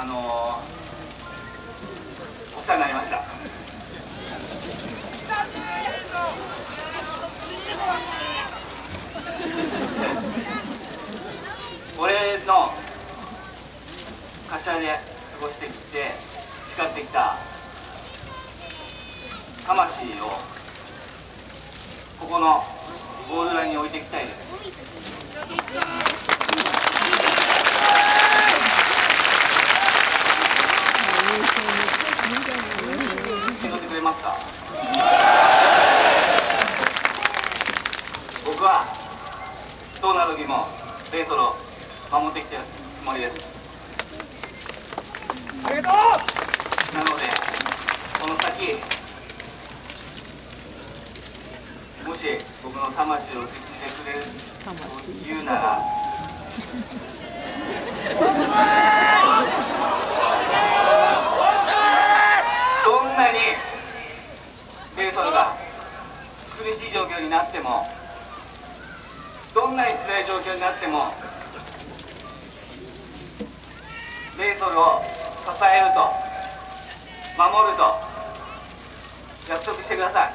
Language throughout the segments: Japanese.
お世話になりました。俺の柏で過ごしてきて培ってきた魂をここのゴールラインに置いていきたいです。受け取ってくれますか？僕はどんな時もレイソルを守ってきてるつもりです。ありがとう。なのでこの先もし僕の魂を受け継いでくれると言うならどんなにレイソルが苦しい状況になっても、どんなに辛い状況になってもレイソルを支えると守ると約束してください。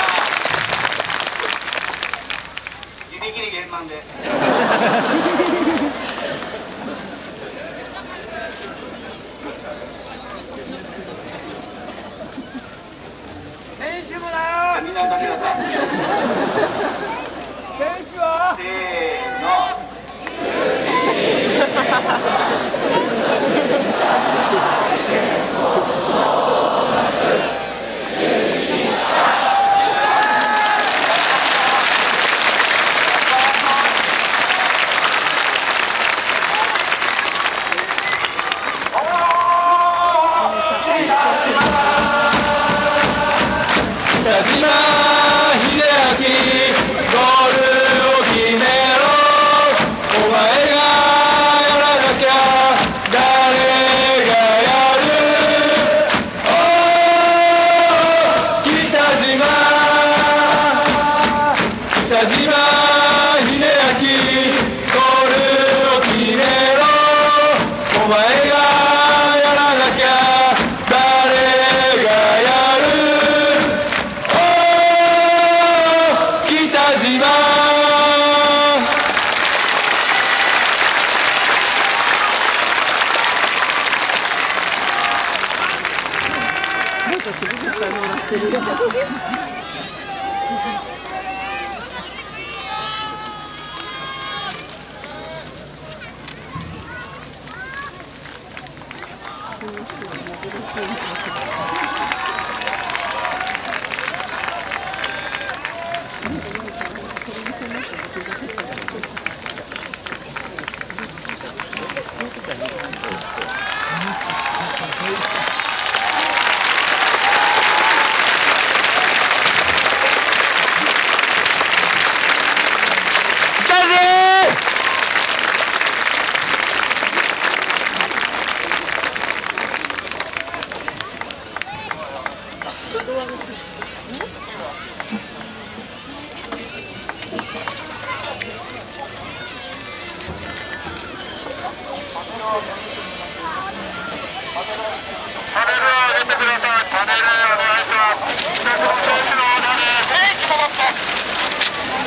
指切り減満で